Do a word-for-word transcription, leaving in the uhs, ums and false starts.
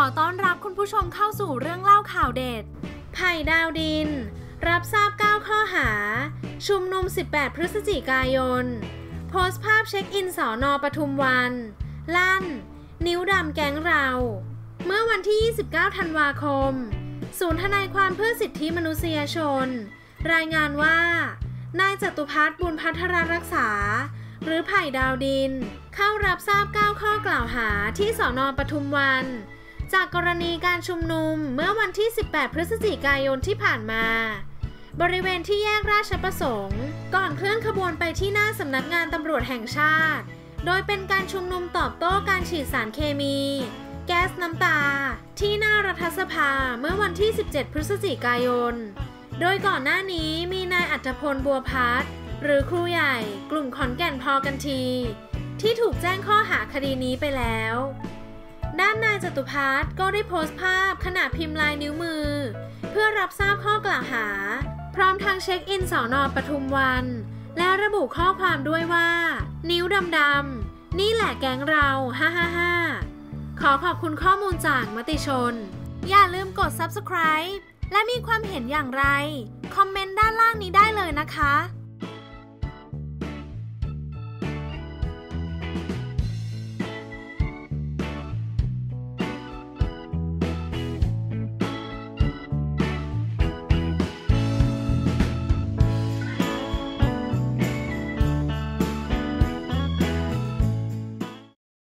ต้อนรับคุณผู้ชมเข้าสู่เรื่องเล่าข่าวเด็ดไผ่ดาวดินรับทราบเก้าข้อหาชุมนุมสิบแปดพฤศจิกายนโพสต์ภาพเช็คอินสน.ปทุมวันลั่นนิ้วดำแก๊งเราเมื่อวันที่ยี่สิบเก้าธันวาคมศูนย์ทนายความเพื่อสิทธิมนุษยชนรายงานว่านายจตุภัทร บุญภัทรรักษาหรือไผ่ดาวดินเข้ารับทราบเก้าข้อกล่าวหาที่สน.ปทุมวันจากกรณีการชุมนุมเมื่อวันที่สิบแปดพฤศจิกายนที่ผ่านมาบริเวณที่แยกราชประสงค์ก่อนเคลื่อนขบวนไปที่หน้าสำนักงานตำรวจแห่งชาติโดยเป็นการชุมนุมตอบโต้การฉีดสารเคมีแก๊สน้ำตาที่หน้ารัฐสภาเมื่อวันที่สิบเจ็ดพฤศจิกายนโดยก่อนหน้านี้มีนายอัธพลบัวพัฒน์หรือครูใหญ่กลุ่มขอนแก่นพอกันทีที่ถูกแจ้งข้อหาคดีนี้ไปแล้วด้านนายจตุภัทรก็ได้โพสต์ภาพขณะพิมพ์ลายนิ้วมือเพื่อรับทราบข้อกล่าวหาพร้อมทางเช็คอินสน.ปทุมวันและระบุข้อความด้วยว่านิ้วดำๆนี่แหละแก๊งเราฮ่าฮ่าฮ่าขอขอบคุณข้อมูลจากมติชนอย่าลืมกด ซับสไครบ์ และมีความเห็นอย่างไรคอมเมนต์ด้านล่างนี้ได้เลยนะคะ